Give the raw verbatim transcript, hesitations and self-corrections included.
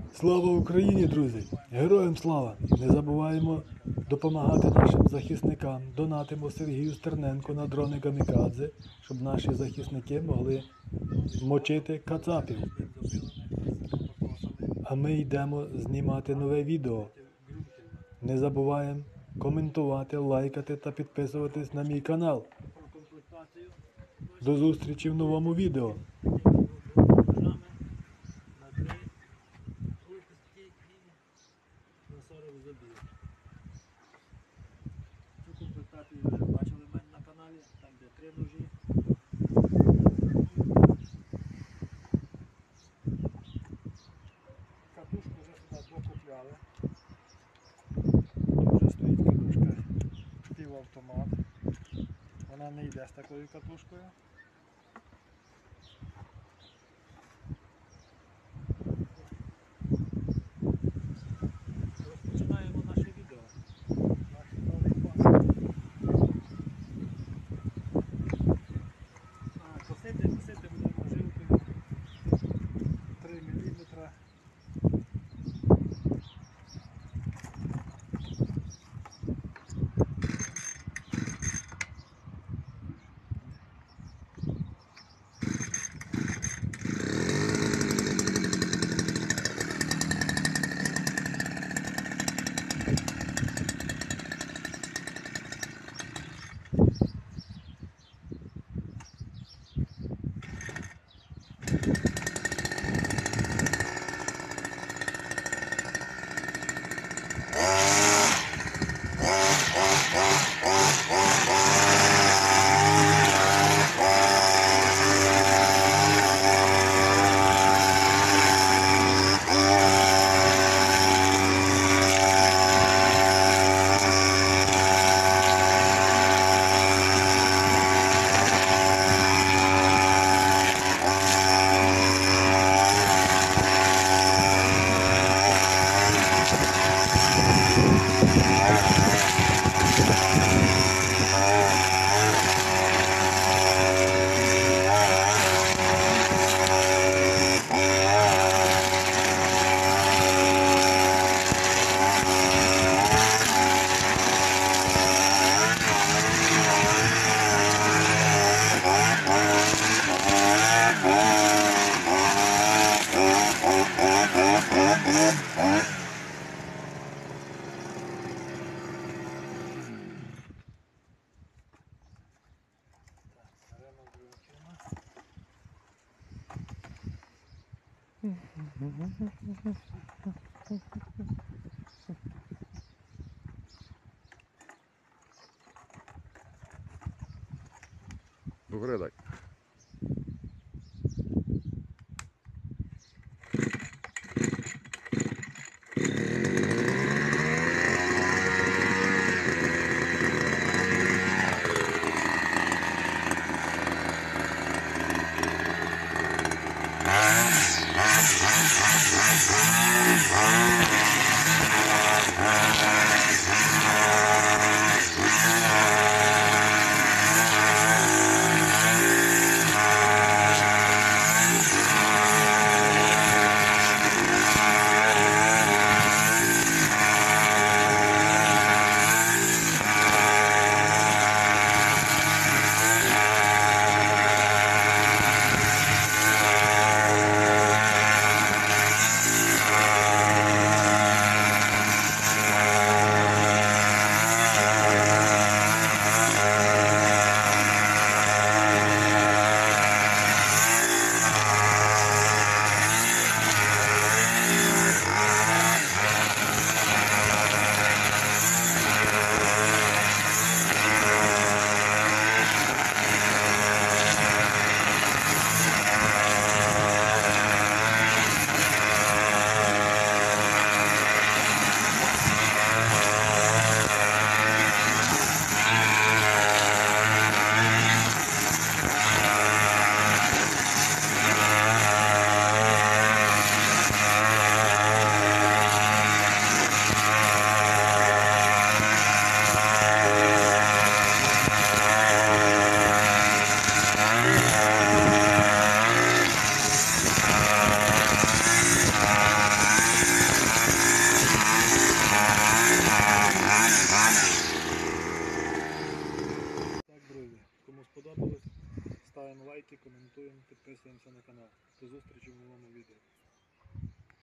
Слава Україні, друзі! Героям слава! Не забуваємо допомагати нашим захисникам. Донатимо Сергію Стерненко на дрони камікадзе, щоб наші захисники могли мочити кацапів. А ми йдемо знімати нове відео. Не забуваємо коментувати, лайкати та підписуватись на мій канал. До зустрічі в новому відео. Цю комплектацію ви бачили в мене на каналі, там де три ножі. Катушку вже сюди докупляли. Вже стоїть катушка півавтомат. Вона не йде з такою катушкою. Розпочинаємо наше відео. Наш новий пас. Косити, косити будемо жилкою три міліметри. Догори. сподобалось, ставимо лайки, коментуємо, підписуємося на канал. До зустрічі в новому відео.